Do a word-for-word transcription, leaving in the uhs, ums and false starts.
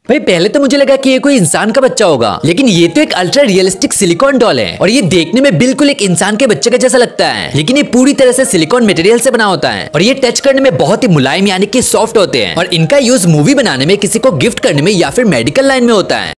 भाई पहले तो मुझे लगा कि ये कोई इंसान का बच्चा होगा, लेकिन ये तो एक अल्ट्रा रियलिस्टिक सिलिकॉन डॉल है और ये देखने में बिल्कुल एक इंसान के बच्चे का जैसा लगता है, लेकिन ये पूरी तरह से सिलिकॉन मटेरियल से बना होता है और ये टच करने में बहुत ही मुलायम यानी कि सॉफ्ट होते हैं और इनका यूज मूवी बनाने में, किसी को गिफ्ट करने में या फिर मेडिकल लाइन में होता है।